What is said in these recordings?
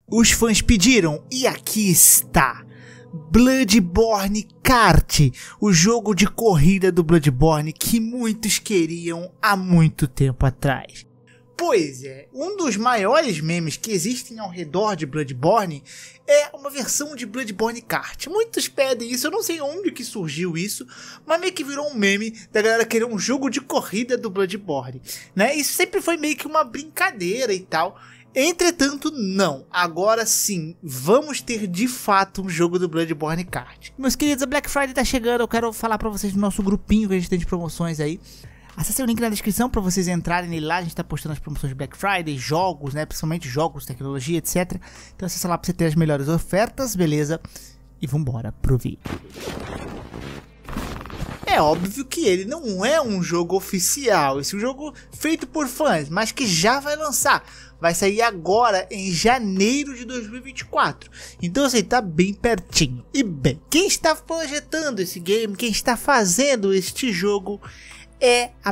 Os fãs pediram e aqui está. Bloodborne Kart, o jogo de corrida do Bloodborne que muitos queriam há muito tempo atrás. Pois é, um dos maiores memes que existem ao redor de Bloodborne é uma versão de Bloodborne Kart. Muitos pedem isso, eu não sei onde que surgiu isso, mas meio que virou um meme da galera querer um jogo de corrida do Bloodborne, né? Isso sempre foi meio que uma brincadeira e tal. Entretanto, não. Agora sim, vamos ter de fato um jogo do Bloodborne Kart. Meus queridos, a Black Friday tá chegando, eu quero falar pra vocês do nosso grupinho que a gente tem de promoções aí. Acesse o link na descrição para vocês entrarem nele lá, a gente tá postando as promoções de Black Friday, jogos, né, principalmente jogos, tecnologia, etc. Então acessa lá pra você ter as melhores ofertas, beleza? E vambora pro vídeo. É óbvio que ele não é um jogo oficial, esse é um jogo feito por fãs, mas que já vai lançar. Vai sair agora em janeiro de 2024. Então assim, tá bem pertinho. E bem, quem está projetando esse game, quem está fazendo este jogo é a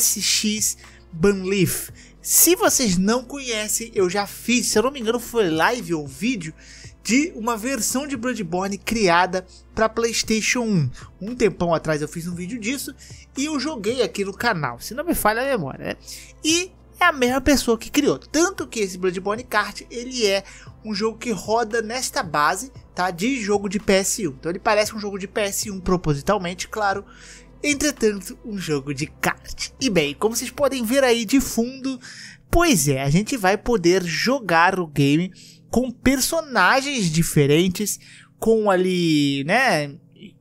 PSX Banleaf. Se vocês não conhecem, eu já fiz, se eu não me engano foi live ou vídeo, de uma versão de Bloodborne criada para PlayStation 1. Um tempão atrás eu fiz um vídeo disso e eu joguei aqui no canal, se não me falha a memória, né? E é a mesma pessoa que criou, tanto que esse Bloodborne Kart, ele é um jogo que roda nesta base, tá, de jogo de PS1. Então ele parece um jogo de PS1 propositalmente, claro. Entretanto, um jogo de kart. E bem, como vocês podem ver aí de fundo, pois é, a gente vai poder jogar o game com personagens diferentes, com ali, né,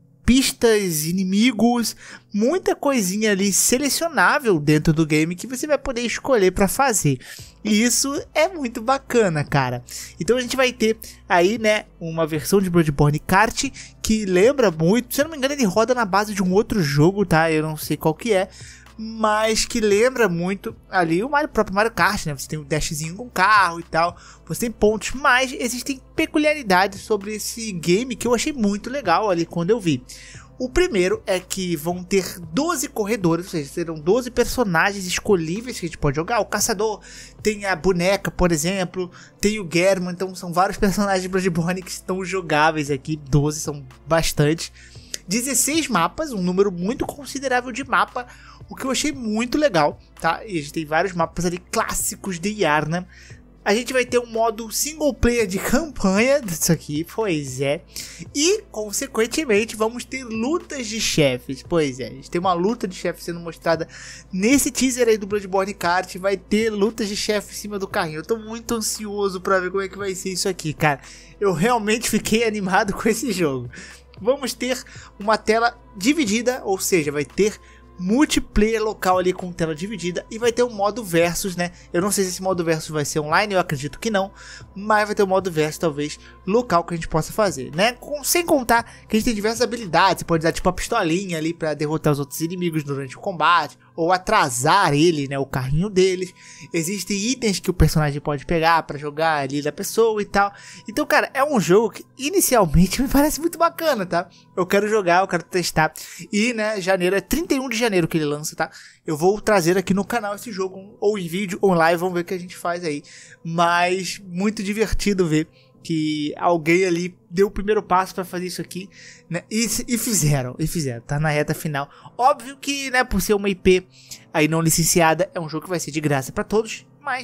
pistas, inimigos, muita coisinha ali selecionável dentro do game que você vai poder escolher para fazer. E isso é muito bacana, cara. Então a gente vai ter aí, né, uma versão de Bloodborne Kart que lembra muito, se eu não me engano ele roda na base de um outro jogo, tá? Eu não sei qual que é, mas que lembra muito ali o próprio Mario Kart, né? Você tem um dashzinho com carro e tal, você tem pontos, mas existem peculiaridades sobre esse game que eu achei muito legal ali quando eu vi. O primeiro é que vão ter 12 corredores, ou seja, serão 12 personagens escolhíveis que a gente pode jogar. O caçador, tem a boneca, por exemplo, tem o Gehrman, então são vários personagens de Bloodborne que estão jogáveis aqui, 12 são bastante. 16 mapas, um número muito considerável de mapa, o que eu achei muito legal, tá? E a gente tem vários mapas ali clássicos de Yharnam. A gente vai ter um modo single player de campanha disso aqui, pois é. E, consequentemente, vamos ter lutas de chefes, pois é. A gente tem uma luta de chefes sendo mostrada nesse teaser aí do Bloodborne Kart. Vai ter lutas de chefe em cima do carrinho. Eu tô muito ansioso pra ver como é que vai ser isso aqui, cara. Eu realmente fiquei animado com esse jogo. Vamos ter uma tela dividida, ou seja, vai ter multiplayer local ali com tela dividida e vai ter um modo versus, né? Eu não sei se esse modo versus vai ser online, eu acredito que não, mas vai ter um modo versus talvez local que a gente possa fazer, né? Sem contar que a gente tem diversas habilidades, você pode dar tipo a pistolinha ali para derrotar os outros inimigos durante o combate, ou atrasar ele, né, o carrinho deles. Existem itens que o personagem pode pegar para jogar ali da pessoa e tal. Então, cara, é um jogo que inicialmente me parece muito bacana, tá? Eu quero jogar, eu quero testar. E, né, janeiro é 31 de janeiro que ele lança, tá? Eu vou trazer aqui no canal esse jogo, ou em vídeo, ou em live, vamos ver o que a gente faz aí. Mas muito divertido ver que alguém ali deu o primeiro passo para fazer isso aqui, né? E fizeram, tá na reta final. Óbvio que, né, por ser uma IP aí não licenciada, é um jogo que vai ser de graça para todos, mas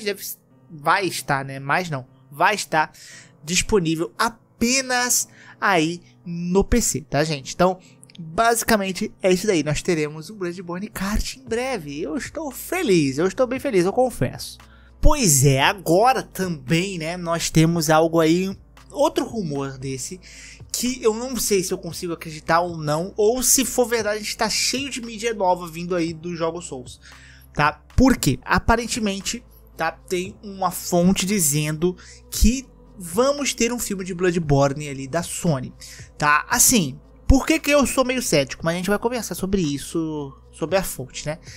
vai estar, né? Mas não, vai estar disponível apenas aí no PC, tá, gente? Então, basicamente é isso daí. Nós teremos um Bloodborne Kart em breve. Eu estou feliz, eu estou bem feliz, eu confesso. Pois é, agora também, né, nós temos algo aí, outro rumor desse, que eu não sei se eu consigo acreditar ou não, ou se for verdade, a gente tá cheio de mídia nova vindo aí do jogo Souls, tá? Por quê? Aparentemente, tá, tem uma fonte dizendo que vamos ter um filme de Bloodborne ali da Sony, tá? Assim, por que eu sou meio cético? Mas a gente vai conversar sobre isso, sobre a fonte, né?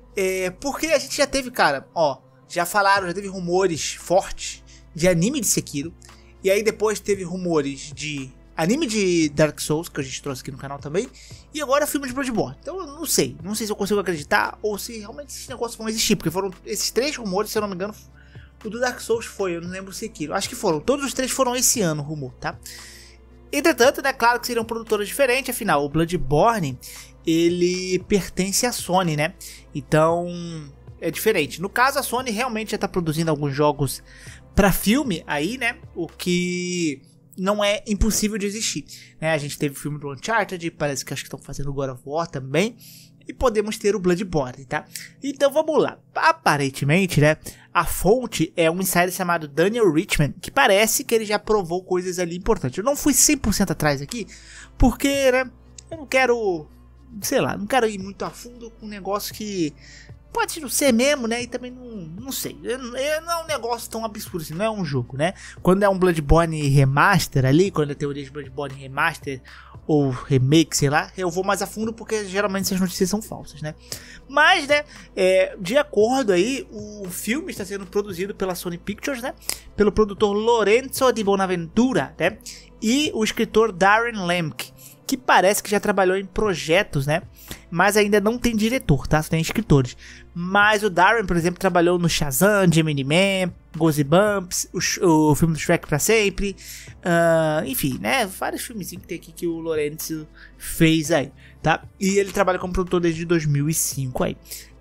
Porque a gente já teve, cara, ó, já teve rumores fortes de anime de Sekiro. E aí depois teve rumores de anime de Dark Souls, que a gente trouxe aqui no canal também. E agora filme de Bloodborne. Então eu não sei se eu consigo acreditar ou se realmente esses negócios vão existir. Porque foram esses 3 rumores, se eu não me engano, O do Dark Souls foi, eu não lembro se Sekiro. Acho que foram, todos os 3 foram esse ano, rumor, tá? Entretanto, né, claro que seriam produtoras diferentes, afinal, o Bloodborne, ele pertence à Sony, né? Então, é diferente. No caso, a Sony realmente já tá produzindo alguns jogos pra filme aí, né? O que não é impossível de existir, né? A gente teve o filme do Uncharted, parece que acho que estão fazendo o God of War também. E podemos ter o Bloodborne, tá? Então vamos lá. Aparentemente, né? A fonte é um insider chamado Daniel Richman, que parece que ele já provou coisas ali importantes. Eu não fui 100% atrás aqui, porque, né? Eu não quero, sei lá, não quero ir muito a fundo com um negócio que pode não ser mesmo, né? E também não sei. Não é um negócio tão absurdo assim, não é um jogo, né? Quando é um Bloodborne Remaster ali, quando é teoria de Bloodborne Remaster ou remake, sei lá, eu vou mais a fundo porque geralmente essas notícias são falsas, né? Mas, né, de acordo aí, o filme está sendo produzido pela Sony Pictures, né? Pelo produtor Lorenzo di Bonaventura, né? E o escritor Darren Lemke, que parece que já trabalhou em projetos, né? Mas ainda não tem diretor, tá? Só tem escritores. Mas o Darren, por exemplo, trabalhou no Shazam, Gemini Man, Goosebumps, o filme do Shrek pra sempre. Enfim, né? Vários filmezinhos que tem aqui que o Lorenzo fez aí, tá? E ele trabalha como produtor desde 2005 aí.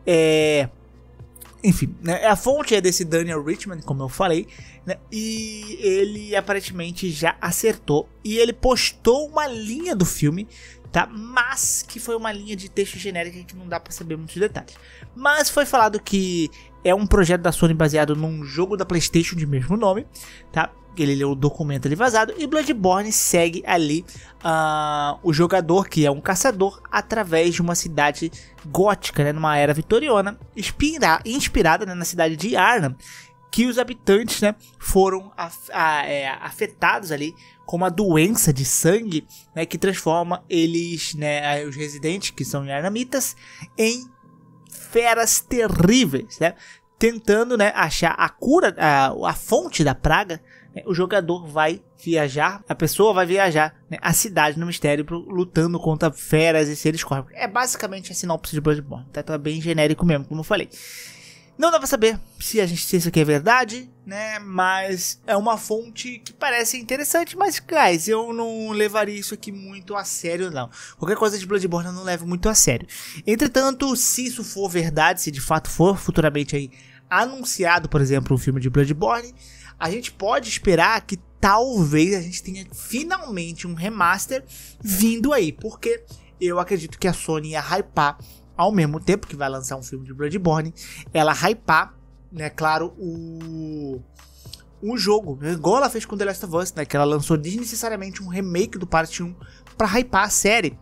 Enfim, né, a fonte é desse Daniel Richman, como eu falei, né, e ele aparentemente já acertou. E ele postou uma linha do filme, tá? Mas que foi uma linha de texto genérica que não dá pra saber muitos detalhes. Mas foi falado que é um projeto da Sony baseado num jogo da PlayStation de mesmo nome, tá? Ele leu o documento ali vazado. E Bloodborne segue ali o jogador, que é um caçador, através de uma cidade gótica, né, numa era vitoriana, inspirada, né, na cidade de Arnhem, que os habitantes, né, foram afetados ali com uma doença de sangue, né, que transforma eles, né, os residentes, que são arnamitas, em feras terríveis, né? Tentando, né, achar a cura, a fonte da praga. O jogador vai viajar, a pessoa vai viajar, né, a cidade no mistério, lutando contra feras e seres cósmicos. É basicamente a sinopse de Bloodborne, tá? Então é bem genérico mesmo, como eu falei. Não dá pra saber se isso aqui é verdade, né? Mas é uma fonte que parece interessante, mas, guys, eu não levaria isso aqui muito a sério, não. Qualquer coisa de Bloodborne eu não levo muito a sério. Entretanto, se isso for verdade, se de fato for futuramente aí anunciado, por exemplo, um filme de Bloodborne, a gente pode esperar que talvez a gente tenha finalmente um remaster vindo aí, porque eu acredito que a Sony ia hypar, ao mesmo tempo que vai lançar um filme de Bloodborne, ela hypar, né, claro, o jogo, igual ela fez com The Last of Us, né, que ela lançou desnecessariamente um remake do Part 1 pra hypar a série.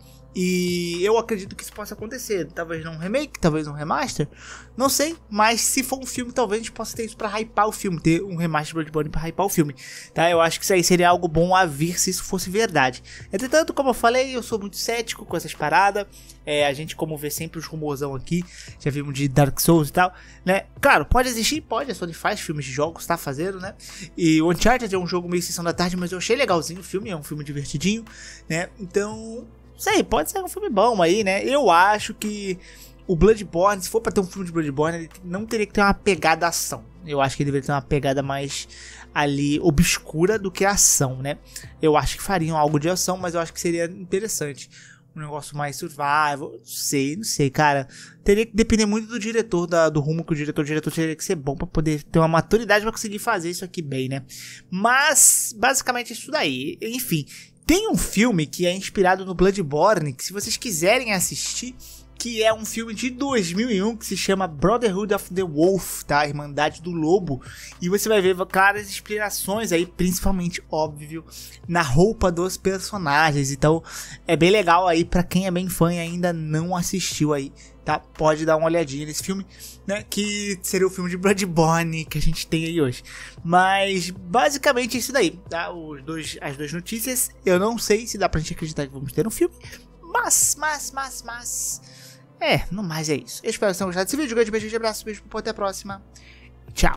E eu acredito que isso possa acontecer. Talvez não um remake, talvez um remaster. Não sei, mas se for um filme, talvez a gente possa ter isso pra hypar o filme. Ter um remaster de Bloodborne pra hypar o filme, tá? Eu acho que isso aí seria algo bom a vir se isso fosse verdade. Entretanto, como eu falei, eu sou muito cético com essas paradas. A gente, como vê sempre os rumorzão aqui, já vimos de Dark Souls e tal, né? Claro, pode existir, pode. A Sony faz filmes de jogos, tá fazendo, né? E o Uncharted é um jogo meio sessão da tarde, mas eu achei legalzinho o filme. É um filme divertidinho, né? Então, sei, pode ser um filme bom aí, né? Eu acho que o Bloodborne, se for pra ter um filme de Bloodborne, ele não teria que ter uma pegada ação. Eu acho que ele deveria ter uma pegada mais ali obscura do que ação, né? Eu acho que fariam algo de ação, mas eu acho que seria interessante. Um negócio mais survival, não sei, cara. Teria que depender muito do diretor, do rumo que o diretor teria que ser bom pra poder ter uma maturidade pra conseguir fazer isso aqui bem, né? Mas, basicamente, isso daí. Enfim, tem um filme que é inspirado no Bloodborne, que se vocês quiserem assistir, que é um filme de 2001 que se chama Brotherhood of the Wolf, tá? Irmandade do Lobo. E você vai ver claras inspirações aí, principalmente, óbvio, na roupa dos personagens. Então, é bem legal aí pra quem é bem fã e ainda não assistiu aí, tá? Pode dar uma olhadinha nesse filme, né? Que seria o filme de Bloodborne que a gente tem aí hoje. Mas, basicamente, isso daí, tá? As duas notícias. Eu não sei se dá pra gente acreditar que vamos ter um filme. Mas... no mais é isso. Eu espero que vocês tenham gostado desse vídeo. Um grande beijo, abraço, beijo, até a próxima.